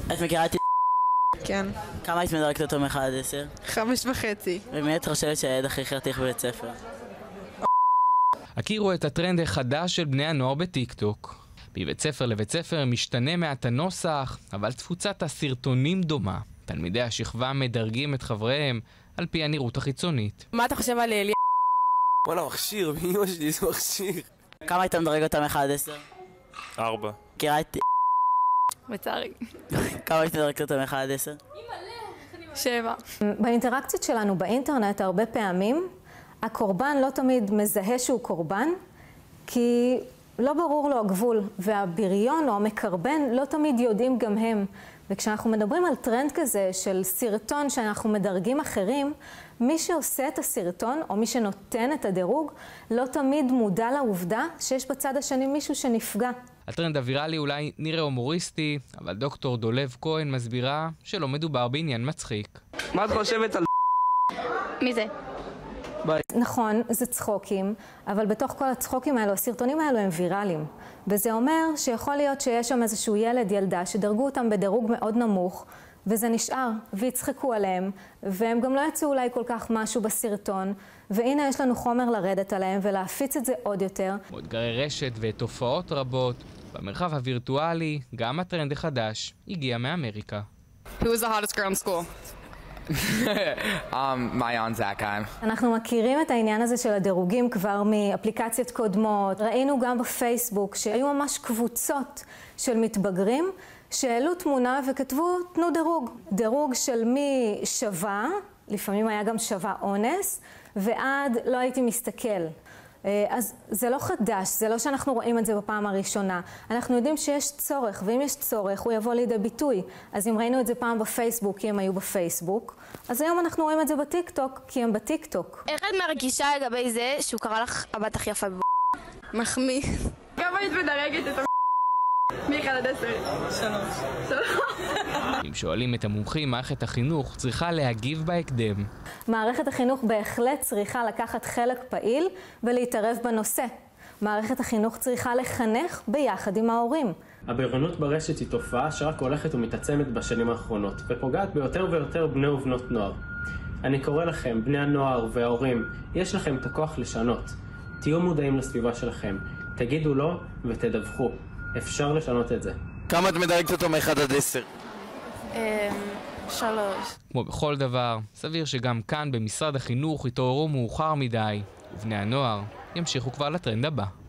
את מכירה את... כן. כמה היית מדרגת אותו מ-1 עד 10? 5.5. ומי את חושבת שהילד הכי חרטיך בבית ספר? הכירו את הטרנד החדש של בני הנוער בטיקטוק. מבית ספר לבית ספר משתנה מעט הנוסח, אבל תפוצת הסרטונים דומה. תלמידי השכבה מדרגים את חבריהם על פי הנראות החיצונית. מה אתה חושב על אליה? וואלה, מכשיר, מאמא שלי זה מכשיר. כמה היית מדרג אותה מ-1 עד 10? 4. מכירה את... לצערי. כמה היית מדרגת אותה מ-1 עד 10? 7. באינטראקציות שלנו באינטרנט הרבה פעמים הקורבן לא תמיד מזהה שהוא קורבן, כי לא ברור לו הגבול, והבריון או המקרבן לא תמיד יודעים גם הם. וכשאנחנו מדברים על טרנד כזה של סרטון שאנחנו מדרגים אחרים, מי שעושה את הסרטון או מי שנותן את הדירוג לא תמיד מודע לעובדה שיש בצד השני מישהו שנפגע. הטרנד הוויראלי אולי נראה הומוריסטי, אבל דוקטור דולב כהן מסבירה שלא מדובר בעניין מצחיק. מה את חושבת על... מי זה? נכון, זה צחוקים, אבל בתוך כל הצחוקים האלו, הסרטונים האלו הם ויראליים. וזה אומר שיכול להיות שיש שם איזשהו ילד, ילדה, שדרגו אותם בדירוג מאוד נמוך, וזה נשאר, והצחקו עליהם, והם גם לא יצאו אולי כל כך משהו בסרטון, והנה יש לנו חומר לרדת עליהם ולהפיץ את זה עוד יותר. אתגרי רשת ותופעות רבות. במרחב הווירטואלי, גם הטרנד החדש הגיע מאמריקה. Who was the hottest girl in school? Mayan Zakheim. אנחנו מכירים את העניין הזה של הדירוגים כבר מאפליקציות קודמות. ראינו גם בפייסבוק שהיו ממש קבוצות של מתבגרים שהעלו תמונה וכתבו תנו דירוג. דירוג של מי שווה, לפעמים היה גם שווה אונס, ועד לא הייתי מסתכל. אז זה לא חדש, זה לא שאנחנו רואים את זה בפעם הראשונה. אנחנו יודעים שיש צורך, ואם יש צורך הוא יבוא לידי ביטוי. אז אם ראינו את זה פעם בפייסבוק כי הם היו בפייסבוק, אז היום אנחנו רואים את זה בטיקטוק כי הם בטיקטוק. איך את מרגישה לגבי זה שהוא קרא לך הבת הכי יפה מחמיא. כמה היית מדרגת את מ-1 עד 10? 3. אם שואלים את המומחים, מערכת החינוך צריכה להגיב בהקדם. מערכת החינוך בהחלט צריכה לקחת חלק פעיל ולהתערב בנושא. מערכת החינוך צריכה לחנך ביחד עם ההורים. הבריונות ברשת היא תופעה שרק הולכת ומתעצמת בשנים האחרונות, ופוגעת ביותר ויותר בני ובנות נוער. אני קורא לכם, בני הנוער וההורים, יש לכם את הכוח לשנות. תהיו מודעים לסביבה שלכם, תגידו לא ותדווחו. אפשר לשנות את זה. כמה את מדרגת אותו מ-1 עד 10? 3. כמו בכל דבר, סביר שגם כאן במשרד החינוך יתעוררו מאוחר מדי, ובני הנוער ימשיכו כבר לטרנד הבא.